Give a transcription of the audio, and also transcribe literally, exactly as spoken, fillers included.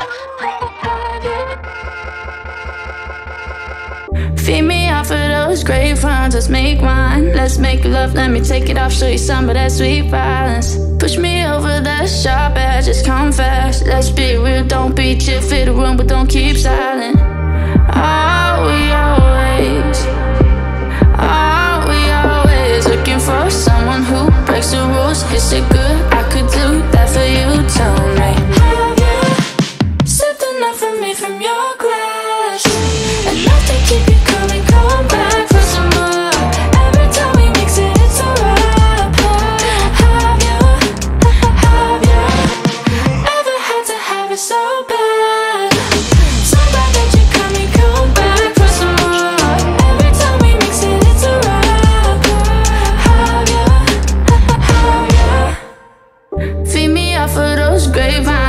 Feed me off of those grapevines, let's make wine. Let's make love, let me take it off, show you some of that sweet violence. Push me over the sharp edges, come fast. Let's be real, don't be chill, fill the room, but don't keep silent. Are we always, are we always looking for someone who breaks the rules? Is it good? I could do that for you, tell me. Have you sipped enough for me from your glass? Enough to keep you coming, come back for some more. Every time we mix it, it's a wrap. Have you, have you ever had to have it so bad? So bad that you're coming, come back for some more. Every time we mix it, it's a wrap. Have you, have you feed me off of those grapevines?